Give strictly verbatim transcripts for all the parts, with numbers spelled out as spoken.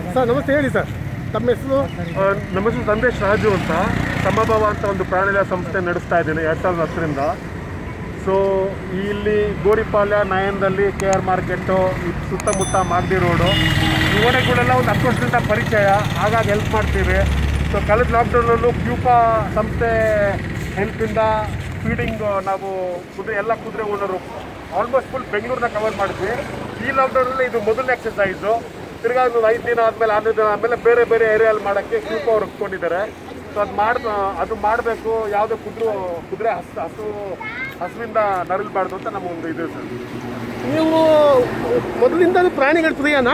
Sir ನಮಸ್ತೆ, ಹೇಳಿ sir ತಮ್ಮ ಹೆಸರು? ನಮ್ಮ ಹೆಸರು ಸಂದೇಶ್ ರಾಜು ಅಂತ. ಸಮಭಾವ ಅಂತ ಒಂದು ಪ್ರಾಣಿಗಳ ಸಂಸ್ಥೆ ನಡೆಸ್ತಾ ಇದ್ದೀನಿ ಎರಡು ಸಾವಿರದ ಹತ್ತರಿಂದ. ಸೊ ಇಲ್ಲಿ ಗೋರಿಪಾಳ್ಯ ನಯನದಲ್ಲಿ ಕೆ ಆರ್ ಮಾರ್ಕೆಟು, ಸುತ್ತಮುತ್ತ ಮಾಗಡಿ ರೋಡು, ಈ ಓಣೆಗಳೆಲ್ಲ ಒಂದು ಹತ್ತು ವರ್ಷದಿಂದ ಪರಿಚಯ, ಹಾಗಾಗಿ ಹೆಲ್ಪ್ ಮಾಡ್ತೀವಿ. ಸೊ ಕಳೆದ ಲಾಕ್ಡೌನಲ್ಲೂ ಕ್ಯೂಪಾ ಸಂಸ್ಥೆ ಹೆಲ್ಪಿಂದ ಫೀಡಿಂಗ್ ನಾವು ಕುದುರೆ ಎಲ್ಲ ಕುದುರೆ ಓನರು ಆಲ್ಮೋಸ್ಟ್ ಫುಲ್ ಬೆಂಗಳೂರನ್ನ ಕವರ್ ಮಾಡಿದ್ವಿ. ಈ ಲಾಕ್ಡೌನಲ್ಲಿ ಇದು ಮೊದಲನೇ ಎಕ್ಸಸೈಸು. ತಿರ್ಗಾ ಒಂದು ಐದು ದಿನ ಆದಮೇಲೆ ಹನ್ನೊಂದು ದಿನ ಆದಮೇಲೆ ಬೇರೆ ಬೇರೆ ಏರಿಯಲ್ಲಿ ಮಾಡೋಕ್ಕೆ ಕ್ಯೂಪಾ ಅವ್ರು ಒಪ್ಕೊಂಡಿದ್ದಾರೆ. ಸೊ ಅದು ಮಾಡಿ ಅದು ಮಾಡಬೇಕು, ಯಾವುದೇ ಕುದುರೆ ಕುದುರೆ ಹಸು ಹಸು ಹಸುವಿಂದ ನರಳಬಾರ್ದು ಅಂತ ನಮ್ಮ ಒಂದು ಇದು ಸರ್. ನೀವು ಮೊದಲಿಂದ ಪ್ರಾಣಿಗಳ ಪ್ರಿಯನಾ?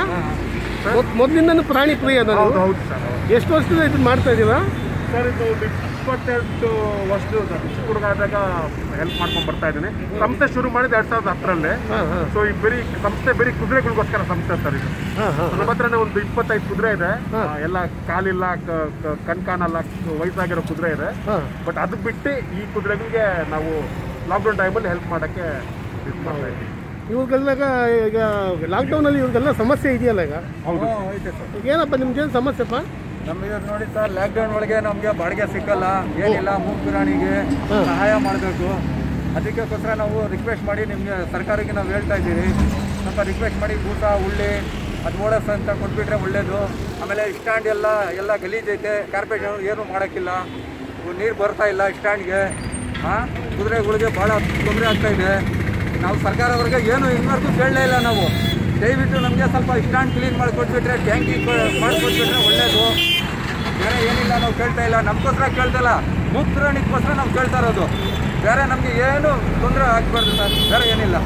ಮೊದಲಿಂದ ಪ್ರಾಣಿ ಪ್ರಿಯನಾ? ಹೌದು ಹೌದು ಸರ್. ಎಷ್ಟು ವರ್ಷದಿಂದ ಇದು ಮಾಡ್ತಾ ಇದ್ದೀರಾ ಸರ್? ಇದು ಇಪ್ಪತ್ತೆರಡು ವರ್ಷದ ಚಿಕ್ಕ ಹುಡುಗ ಆದಾಗ ಹೆಲ್ಪ್ ಮಾಡ್ಕೊಂಡು ಬರ್ತಾ ಇದ್ದೀನಿ. ಸಂಸ್ಥೆ ಶುರು ಮಾಡಿದ್ದು ಎರಡು ಸಾವಿರದ ಹತ್ತರಲ್ಲಿ. ಸೊ ಈ ಬರೀ ಸಂಸ್ಥೆ ಬರೀ ಕುದುರೆಗಳಿಗೋಸ್ಕರ ಸಂಸ್ಥೆ ಸರ್ ಇದು. ನಮ್ಮ ಹತ್ರನೇ ಒಂದು ಇಪ್ಪತ್ತೈದು ಕುದುರೆ ಇದೆ. ಎಲ್ಲ ಕಾಲಿಲ್ಲ, ಕಣ್ಕಾಣಲ್ಲ, ವಯಸ್ಸಾಗಿರೋ ಕುದುರೆ ಇದೆ. ಬಟ್ ಅದಕ್ಕೆ ಬಿಟ್ಟು ಈ ಕುದುರೆಗಳಿಗೆ ನಾವು ಲಾಕ್ಡೌನ್ ಟೈಮಲ್ಲಿ ಹೆಲ್ಪ್ ಮಾಡೋಕ್ಕೆ ಇದು ಮಾಡ್ತಾ ಇದ್ದೀವಿ. ಇವ್ರಿಗೆಲ್ಲ ಈಗ ಲಾಕ್ಡೌನಲ್ಲಿ ಇವ್ರಿಗೆಲ್ಲ ಸಮಸ್ಯೆ ಇದೆಯಲ್ಲ ಈಗ? ಹೌದು ಐತೆ ಸರ್. ಏನಪ್ಪ ನಿಮ್ಗೇನು ಸಮಸ್ಯೆಪ್ಪ? ನಮಗೆ ನೋಡಿ ಸರ್, ಲಾಕ್ಡೌನ್ ಒಳಗೆ ನಮಗೆ ಬಾಡಿಗೆ ಸಿಕ್ಕಲ್ಲ, ಏನಿಲ್ಲ. ಮೂಗು ಪ್ರಾಣಿಗೆ ಸಹಾಯ ಮಾಡಬೇಕು. ಅದಕ್ಕೋಸ್ಕರ ನಾವು ರಿಕ್ವೆಸ್ಟ್ ಮಾಡಿ ನಿಮಗೆ ಸರ್ಕಾರಕ್ಕೆ ನಾವು ಹೇಳ್ತಾ ಇದ್ದೀವಿ, ಸ್ವಲ್ಪ ರಿಕ್ವೆಸ್ಟ್ ಮಾಡಿ ಬೂಸ ಉಳ್ಳಿ ಅದು ಓಡಸ್ ಅಂತ ಕೊಟ್ಬಿಟ್ರೆ ಒಳ್ಳೇದು. ಆಮೇಲೆ ಸ್ಟ್ಯಾಂಡ್ ಎಲ್ಲ ಎಲ್ಲ ಗಲೀಜೈತೆ, ಕಾರ್ಪೆಟ್ ಏನು ಮಾಡೋಕ್ಕಿಲ್ಲ, ನೀರು ಬರ್ತಾ ಇಲ್ಲ ಸ್ಟ್ಯಾಂಡ್ಗೆ. ಹಾಂ, ಕುದುರೆಗಳಿಗೆ ಭಾಳ ತೊಂದರೆ ಆಗ್ತಾಯಿದೆ. ನಾವು ಸರ್ಕಾರವ್ರಿಗೆ ಏನು ಇನ್ನವರೆಗೂ ಕೇಳಲೇ ಇಲ್ಲ. ನಾವು ದಯವಿಟ್ಟು ನಮಗೆ ಸ್ವಲ್ಪ ಸ್ಟ್ಯಾಂಡ್ ಕ್ಲೀನ್ ಮಾಡಿಕೊಟ್ಬಿಟ್ರೆ, ಟ್ಯಾಂಕಿ ಮಾಡಿಕೊಟ್ಬಿಟ್ರೆ ಒಳ್ಳೇದು. ಬೇರೆ ಏನಿಲ್ಲ, ನಾವು ಕೇಳ್ತಾ ಇಲ್ಲ. ನಮಗೋಸ್ಕರ ಕೇಳ್ತಾ ಇಲ್ಲ, ಮೂಗು ಪ್ರಾಣಿಗೋಸ್ಕರ ನಾವು ಕೇಳ್ತಾ ಇರೋದು. ಬೇರೆ ನಮಗೆ ಏನು ತೊಂದರೆ ಆಗ್ಬಾರ್ದು ಸರ್, ಬೇರೆ ಏನಿಲ್ಲ.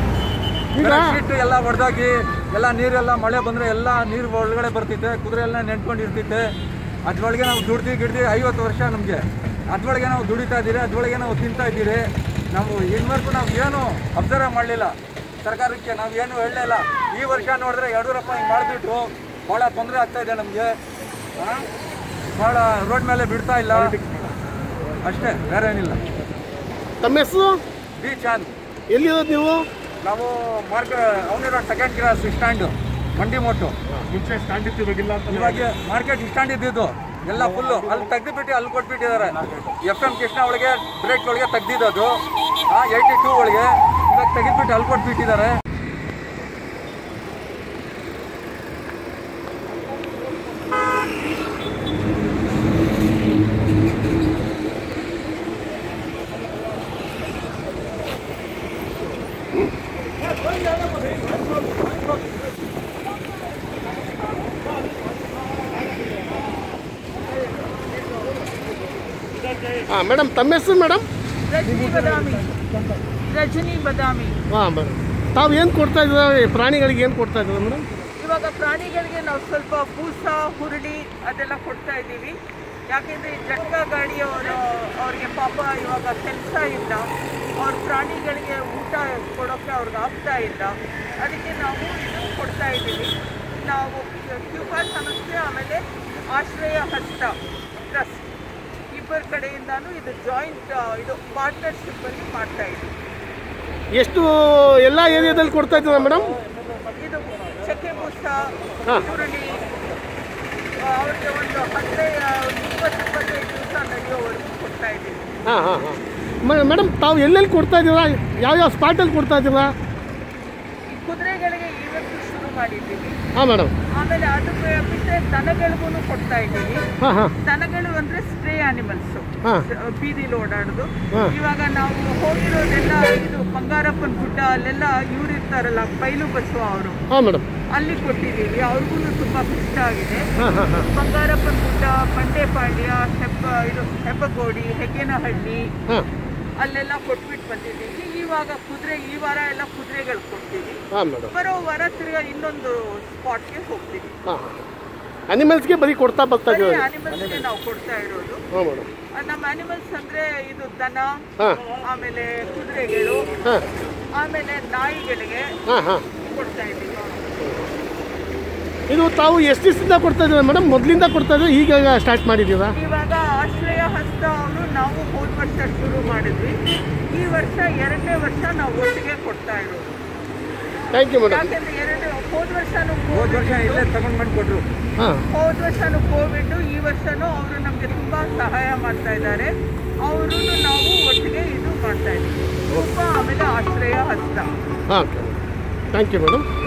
ಶೀಟ್ ಎಲ್ಲ ಹೊಡೆದಾಗಿ ಎಲ್ಲ ನೀರೆಲ್ಲ ಮಳೆ ಬಂದರೆ ಎಲ್ಲ ನೀರು ಒಳಗಡೆ ಬರ್ತಿದ್ದೆ, ಕುದುರೆ ಎಲ್ಲ ನೆನ್ಕೊಂಡಿರ್ತಿದ್ದೆ. ಅದ್ರೊಳಗೆ ನಾವು ದುಡ್ದು ಗಿಡ್ದು ಐವತ್ತು ವರ್ಷ ನಮಗೆ ಅದ್ರೊಳಗೆ ನಾವು ದುಡಿತಾ ಇದ್ದೀರಿ, ಅದ್ರೊಳಗೆ ನಾವು ತಿಂತಾ ಇದ್ದೀರಿ. ನಾವು ಇನ್ನವರೆಗೂ ನಾವು ಏನು ಅಬ್ಸರ್ವ್ ಮಾಡಲಿಲ್ಲ. ಸರ್ಕಾರಕ್ಕೆ ನಾವು ಏನು ಹೇಳಲೇ ಇಲ್ಲ. ಈ ವರ್ಷ ನೋಡಿದ್ರೆ ಯಡಿಯೂರಪ್ಪ ಹಿಂಗೆ ಮಾಡಿಬಿಟ್ಟು ಭಾಳ ತೊಂದರೆ ಆಗ್ತಾಯಿದೆ ನಮಗೆ. ಭಾಳ ರೋಡ್ ಮೇಲೆ ಬಿಡ್ತಾ ಇಲ್ಲ, ಅಷ್ಟೇ, ಬೇರೆ ಏನಿಲ್ಲ. ತಮ್ಮ ಹೆಸರು? ಬಿ ಚಾಂದ್. ಎಲ್ಲಿರೋದು ನೀವು? ನಾವು ಮಾರ್ಕೆಟ್ ಅವನಿರೋ ಸೆಕೆಂಡ್ ಕ್ಲಾಸ್ ಸ್ಟ್ಯಾಂಡು, ಮಂಡಿ ಮೋಟು. ಮುಂಚೆ ಸ್ಟ್ಯಾಂಡ್ ಇತ್ತು, ಇವಾಗಿಲ್ಲ ಅಂತ. ಇವಾಗ ಮಾರ್ಕೆಟ್ ಸ್ಟ್ಯಾಂಡ್ ಇದ್ದಿದ್ದು ಎಲ್ಲ ಫುಲ್ಲು ಅಲ್ಲಿ ತೆಗೆದುಬಿಟ್ಟು ಅಲ್ಲಿ ಕೊಟ್ಬಿಟ್ಟಿದ್ದಾರೆ. ಎಫ್ ಎಮ್ ಕೃಷ್ಣ ಒಳಗೆ ಬ್ರೇಕ್ ಒಳಗೆ ತೆಗ್ದಿದ್ದು, ಆ ಏಯ್ಟಿ ಟೂ ಒಳಗೆ ಇವಾಗ ತೆಗೆದುಬಿಟ್ಟು ಅಲ್ಲಿ ಕೊಟ್ಬಿಟ್ಟಿದ್ದಾರೆ. ಹಾಂ ಮೇಡಮ್, ತಮ್ಮ ಹೆಸರು ಮೇಡಮ್? ರಜನಿ ಬದಾಮಿ. ರಜನಿ ಬದಾಮಿ. ಹಾಂ ಮೇಡಮ್, ತಾವು ಏನು ಕೊಡ್ತಾ ಇದ್ದೀರಾ ಪ್ರಾಣಿಗಳಿಗೆ? ಏನು ಕೊಡ್ತಾ ಇದ್ದೀರಾ ಮೇಡಮ್? ಇವಾಗ ಪ್ರಾಣಿಗಳಿಗೆ ನಾವು ಸ್ವಲ್ಪ ಬೂಸ, ಹುರುಳಿ ಅದೆಲ್ಲ ಕೊಡ್ತಾ ಇದ್ದೀವಿ. ಯಾಕೆಂದರೆ ಜಟ್ಕ ಗಾಡಿಯವರು ಅವ್ರಿಗೆ ಪಾಪ ಇವಾಗ ಕೆಲಸ ಇಲ್ಲ, ಅವ್ರ ಪ್ರಾಣಿಗಳಿಗೆ ಊಟ ಕೊಡೋಕ್ಕೆ ಅವ್ರಿಗೆ ಆಗ್ತಾ ಇಲ್ಲ. ಅದಕ್ಕೆ ನಾವು ಇದನ್ನು ಕೊಡ್ತಾ ಇದ್ದೀವಿ. ನಾವು ಕ್ಯೂಪಾ ಸಂಸ್ಥೆ, ಆಮೇಲೆ ಆಶ್ರಯ ಹಸ್ತ ಟ್ರಸ್ಟ್ ಇಬ್ಬರ ಕಡೆಯಿಂದಾನು ಇದು ಜಾಯಿಂಟ್ ಇದು ಪಾರ್ಟ್ನರ್ಶಿಪ್ಪಲ್ಲಿ ಮಾಡ್ತಾ ಇದ್ದೀವಿ. ಎಷ್ಟು ಎಲ್ಲ ಏರಿಯಾದಲ್ಲಿ ಕೊಡ್ತಾ ಇದ್ದೀರಾ ಮೇಡಮ್? ಇದು ಚಕ್ಕೆ ಬೂಸ, ಹುರುಳಿ ಅವ್ರಿಗೆ ಒಂದು ಹದಿನೈದು ಇಪ್ಪತ್ತು ಇಪ್ಪತ್ತೈದು ದಿವಸ ನಡೆಯೋವರೆಗೂ ಕೊಡ್ತಾ ಇದ್ದೀವಿ. ಹಾಂ ಹಾಂ ಹಾಂ ಮೇಡಮ್, ತಾವು ಎಲ್ಲೆಲ್ಲಿ ಕೊಡ್ತಾ ಇದ್ದೀರಾ? ಯಾವ್ಯಾವ ಸ್ಪಾಟಲ್ಲಿ ಕೊಡ್ತಾ ಇದ್ದೀರಾ? ಕುದುರೆಗಳಿಗೆ ಇವತ್ತು ಶುರು ಮಾಡಿದ್ದೀವಿ. ಹಾಂ ಮೇಡಮ್. ಆಮೇಲೆ ಅದು ಬಿಟ್ಟರೆ ದನಗಳಿಗೂ ಕೊಡ್ತಾ ಇದ್ದೀವಿ. ಹಾಂ ಹಾಂ ದನಗಳು ಅಂದರೆ ಸ್ಪ್ರೇ ಆನಿಮಲ್ಸು, ಹಾಂ, ಬೀದಿಲಿ ಓಡಾಡೋದು. ಇವಾಗ ನಾವು ಹೋಗಿರೋದೆಲ್ಲ ಇದು ಬಂಗಾರಪ್ಪನ ಗುಡ್ಡ, ಅಲ್ಲೆಲ್ಲ ಇವ್ರು ಇರ್ತಾರಲ್ಲ ಬೈಲು ಬಸವ ಅವರು, ಹಾಂ ಮೇಡಮ್, ಅಲ್ಲಿ ಕೊಟ್ಟಿದ್ದೀವಿ. ಅವ್ರಿಗೂ ತುಂಬ ಇಷ್ಟ ಆಗಿದೆ. ಹಾಂ ಹಾಂ ಹಾಂ ಬಂಗಾರಪ್ಪನ ಗುಡ್ಡ, ಬಂಡೆಪಾಳ್ಯ, ಹೆಬ್ಬ ಇದು ಹೆಬ್ಬಗೋಡಿ, ಹೆಗ್ಗೇನಹಳ್ಳಿ, ಹಾಂ, ಅಲ್ಲೆಲ್ಲ ಕೊಟ್ಬಿಟ್ಟು ಬಂದಿದ್ದೀವಿ. ಇವಾಗ ಕುದುರೆ ಈ ವಾರ ಎಲ್ಲ ಕುದುರೆಗಳು ಕೊಡ್ತೀವಿ. ಹಾಂ ಮೇಡಮ್. ಬರೋ ವಾರ ತಿರ್ಗಾ ಇನ್ನೊಂದು ಸ್ಪಾಟ್ಗೆ ಹೋಗ್ತೀವಿ. ಹಾಂ, ಅನಿಮಲ್ಸ್ಗೆ ಬರೀ ಕೊಡ್ತಾ ಬರ್ತಾ ಇದ್ದೀವಿ. ಅನಿಮಲ್ಸ್ಗೆ ನಾವು ಕೊಡ್ತಾ ಇರೋದು. ಹಾಂ ಮೇಡಮ್. ನಮ್ಮ ಅನಿಮಲ್ಸ್ ಅಂದ್ರೆ ಇದು ದನ, ಹಾಂ, ಆಮೇಲೆ ಕುದುರೆಗಳು, ಹಾಂ, ಆಮೇಲೆ ನಾಯಿಗಳಿಗೆ ಹಾಂ ಹಾಂ ಕೊಡ್ತಾ ಇದ್ದೀವಿ. ಇದು ತಾವು ಎಷ್ಟು ದಿವಸದಿಂದ ಕೊಡ್ತಾ ಇದ್ದೀರಾ ಮೇಡಮ್? ಮೊದಲಿಂದ ಕೊಡ್ತಾ ಇದ್ದೀರಾ, ಈಗ ಸ್ಟಾರ್ಟ್ ಮಾಡಿದ್ದೀರಾ? ಇವಾಗ ಆಶ್ರಯ ಹಸ್ತ ಅವರು ನಾವು ಹೋದ ವರ್ಷ ಶುರು ಮಾಡಿದ್ವಿ. ಈ ವರ್ಷ ಎರಡನೇ ವರ್ಷ ನಾವು ಒಟ್ಟಿಗೆ ಕೊಡ್ತಾ ಇರೋದು. Thank you madam. ಯಾಕೆಂದ್ರೆ ಎರಡು ಹೋದ ವರ್ಷನೂ ಹೋದ ವರ್ಷ ಇಲ್ಲೇ ತಗೊಂಡು ಬಂದು ಕೊಟ್ಟರು. ಹಾಂ ಹೋದ ವರ್ಷನೂ ಕೋವಿಡ್, ಈ ವರ್ಷನೂ ಅವರು ನಮಗೆ ತುಂಬ ಸಹಾಯ ಮಾಡ್ತಾ ಇದ್ದಾರೆ. ಅವರು ನಾವು ಒಟ್ಟಿಗೆ ಇದು ಮಾಡ್ತಾ ಇದ್ದೀವಿ. ತುಂಬ ಆಮೇಲೆ ಆಶ್ರಯ ಹಸ್ತ. ಹಾಂ ಓಕೆ ಥ್ಯಾಂಕ್ ಯು ಮೇಡಮ್.